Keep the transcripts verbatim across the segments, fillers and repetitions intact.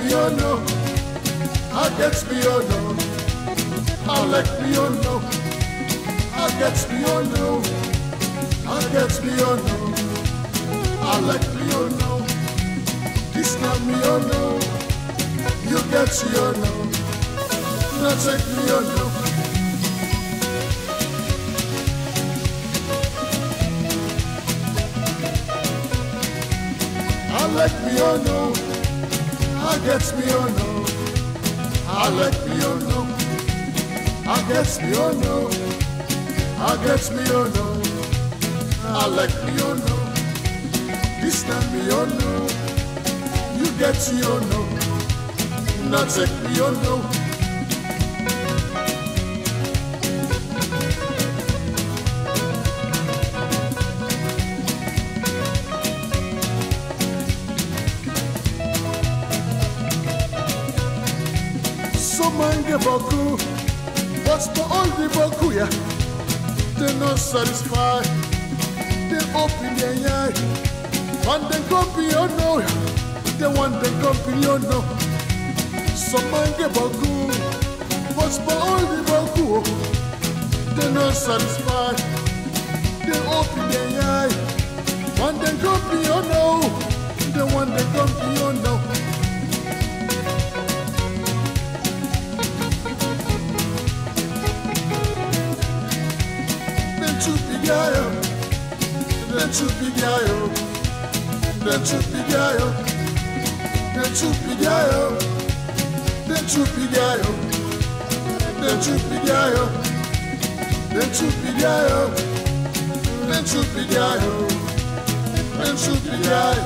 me oh no, I get me oh no, I like me oh no, I get me oh no, I get me oh no, I like me oh no, this not me oh no, you get me oh no, not take me oh no. I like me oh no, I get me oh no, I like me oh no, I get me oh no, I get me oh no, I like me oh no, this time me oh no, you get me oh no, not take me oh no. Mange boku, what's the only boku ya? They not satisfied, they open their eye. One they company oh no, they want the company oh no. So mange boku, what's the only boku? They not satisfied, they open their eye. One they company oh no, they want the company oh no. The truth be gayo, the truth be gayo, the truth be gayo, the truth be gayo, the truth be gayo, the truth be gayo, the truth be gayo, the truth be gayo.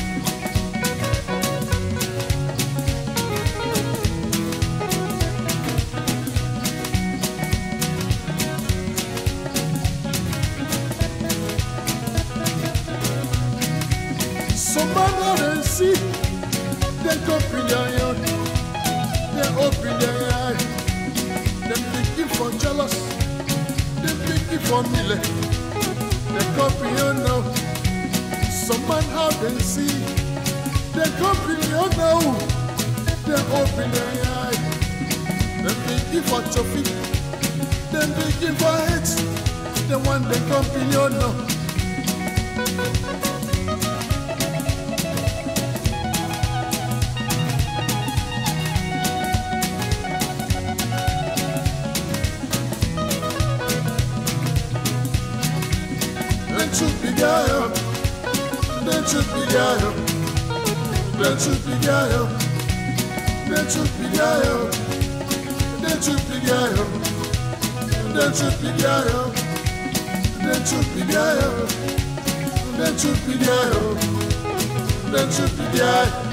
Somebody and see, they open their eye, they open their eye, they looking for jealous, they looking for mile, they copy you know. Somebody out and see, they copy you know, they open their eye, they looking for trophy, they looking for hate, the one they copy you know. The truth be gayo, the truth be gayo, the truth be gayo, the truth be gayo, the truth be gayo, the truth be gayo, the truth be gayo, the truth be gayo, the truth be gayo.